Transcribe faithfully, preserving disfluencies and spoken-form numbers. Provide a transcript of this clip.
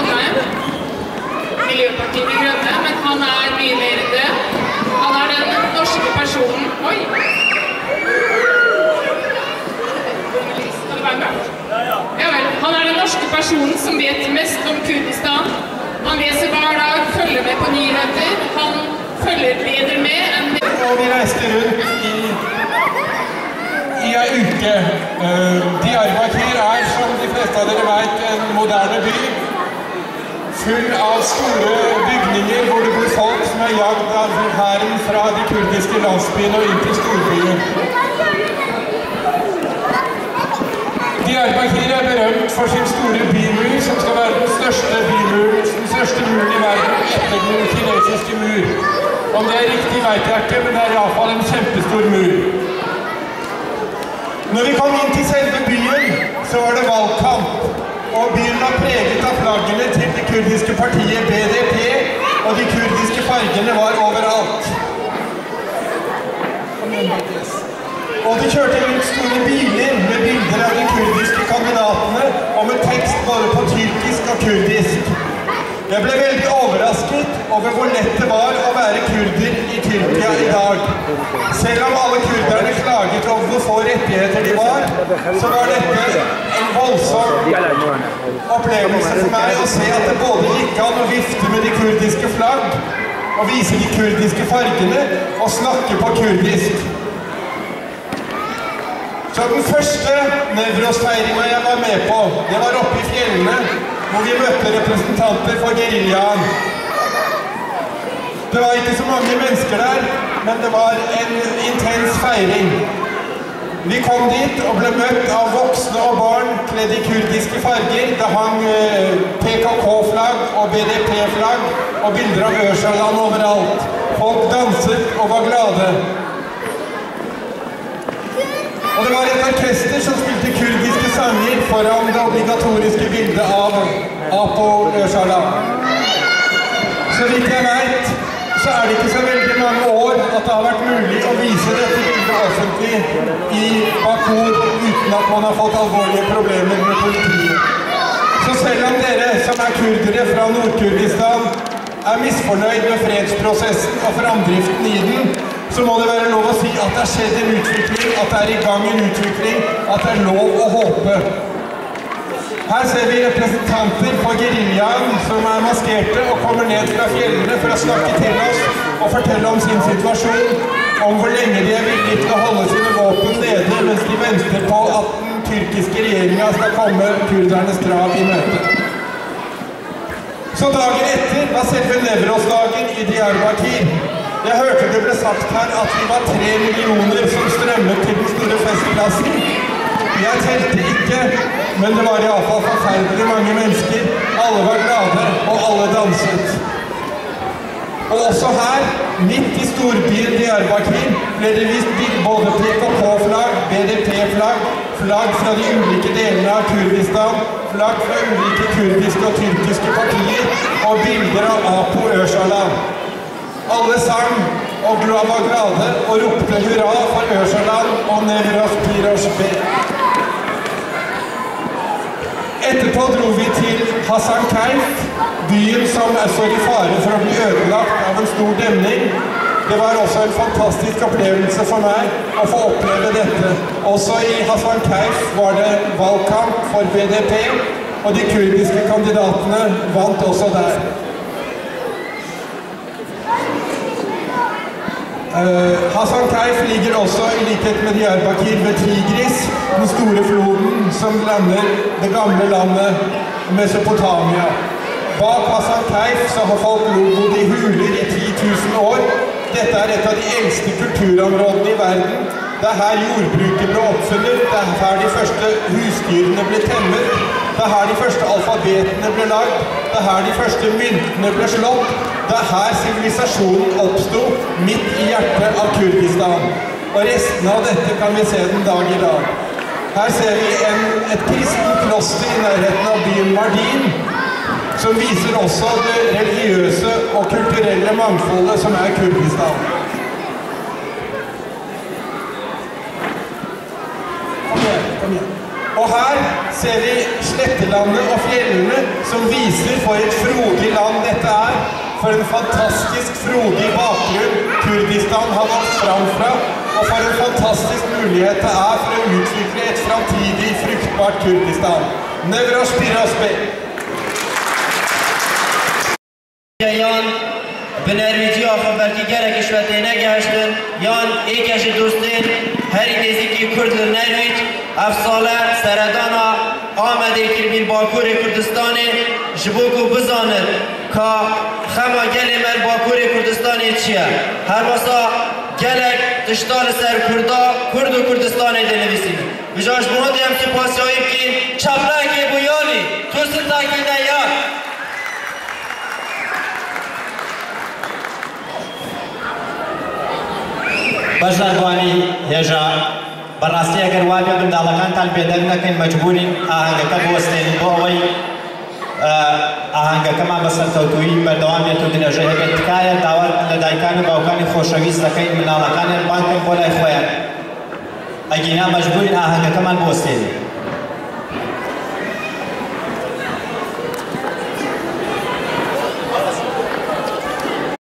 Trondheim. Miljøpartiet De Grønne, men han er mye mer enn det. Han er den norske personen. Oi! Skal det være mørkt? Ja vel. Han er den norske personen som vet mest om Kurdistan. Han leser hver dag, følger med på nyheter. Han følger bedre med enn... Og vi reiste rundt i, i en uke. Uh, Diyarbakir er, som de fleste av dere vet, en moderne by. Full av store bygninger hvor det bor folk som er jagd av hæren fra de kurdiske landsbyene og inn til storbyen. Diyarbakir er berømt for sin store bymur, som skal være den største bymuren, den største muren i verden etter den kinesiske mur. Om det er riktig vet jeg ikke, men det er i hvert fall en kjempestor mur. Når vi kom inn til selve byen, så var det valgkamp. Og byen var preget av flaggene til det kurdiske partiet B D P, og de kurdiske fargene var overalt. Og de kjørte rundt store biler med bilder av de kurdiske kandidatene, og med tekst både på tyrkisk og kurdisk. Jeg ble veldig overrasket over hvor lett det var å være kurder i Tyrkia i dag. Selv om alle kurderne klaget over hvor få rettigheter de var, så var dette en voldsom opplevelse for meg å se at det både gikk an å vifte med de kurdiske flagg, og vise de kurdiske fargene, og snakke på kurdisk. Så den første Nevros-feiringen jeg var med på, det var oppe i fjellene, hvor vi møtte representanter for geriljaen. Det var ikke så mange mennesker der, men det var en intens feiring. Vi kom dit og ble møtt av voksne og barn kledd i kurdiske farger. Det hang P K K-flagg og B D P-flagg og bilder av Ørshalan overalt. Folk danset og var glade. Og det var et orkester som spilte kurdiske sanger foran det obligatoriske bildet av Apo Ørshalan. Så vidt jeg vet, så er det ikke så veldig mange år at det har vært mulig å vise dette bildet offentlig i Bakur uten at man har fått alvorlige problemer med politiet. Så selv om dere som er kurdere fra Nord-Kurdistan er misfornøyd med fredsprosessen og framdriften i den, så må det være lov å si at det har skjedd en utvikling, at det er i gang en utvikling, at det er lov å håpe. Her ser vi representanter for geriljaen som er maskerte og kommer ned fra fjellene for å snakke til oss og fortelle om sin situasjon, om hvor lenge de er villige til å holde sine våpen nede mens de venter på at den tyrkiske regjeringen skal komme kurdernes krav i møte. Så dagen etter var selve Nevros-dagen i Diyarbakir. Jeg hørte det ble sagt her at vi var tre millioner som strømmet til den store festplassen. Jeg telte ikke, men det var i hvert fall forferdelig mange mennesker. Alle var glade, og alle danset. Og også her, midt i storbyen Diyarbakir, ble det vist både P K K-flagg, B D P-flagg, flagg fra de ulike delene av Kurdistan, flagg fra ulike kurdiske og tyrkiske partier, og bilder av Apo Ørshalan. Alle sang og var glade og ropte hurra for Ørshalan og Nevros Piroshbe. Etterpå dro vi til Hasan Keyf, byen som står i fare for å bli ødelagt av en stor demning. Det var også en fantastisk opplevelse for meg å få oppleve dette. Også i Hasan Keyf var det valgkamp for B D P, og de kurdiske kandidatene vant også der. Uh, Hasan Keyf ligger også i likhet med Diyarbakir ved Tigris, den store floden som lander det gamle landet Mesopotamia. Bak Hasan Keyf så har folk bodd i huler i ti tusen år. Dette er et av de eldste kulturområdene i verden. Det er her jordbruket ble oppfunnet, det er her de første husdyrene ble temmet, det er her de første alfabetene ble lagd, det er her de første myntene ble slått. Det er her sivilisasjonen oppstod, midt i hjertet av Kurdistan. Og resten av dette kan vi se den dag i dag. Her ser vi en, et kristent kloster i nærheten av byen Mardin, som viser også det religiøse og kulturelle mangfoldet som er Kurdistan. Kom igjen, kom igjen. Og her ser vi slettelandet og fjellene som viser for et frodig land dette er. For en fantastisk frodig bakgrunn Kurdistan har vokst fram fra, og for en fantastisk mulighet det er for å utvikle et framtidig fruktbart Kurdistan. Nevrosh Pirosbe. یان به نرویجی آخوابرگیگر کشورتی نگهشتن یان ایکش دوستین هری نزیکی کرد نرویج افساله سردانا آمده کربیل باکور کردستان جبوکو بزاند که خما گلی من باکور کردستان چیه هر باسا گلک تشتال سر کردا کرد و کردستان دنویسیم بجاش بهند هم سپاسی هایی بکین چپلک بویانی توست تاکی نیان بەشداربوانی هێژا بەڕاستی ئەگەر وابێ منداڵەکانتان بێدەنگ نەکەین مەجبورین ئاهەنگەکە بوەستێنین بۆ ئەوەی ئاهەنگەکەمان بەسەرکەوتووی بەردەوام بێت و درێژە هەبێت تکایە داوا لە دایکان و باوکانی خۆشەویست دەکەین مناڵەکانیان بانکەن بۆ لای خۆیان ئەگینا مەجبورین ئاهەنگەکەمان بوەستێنین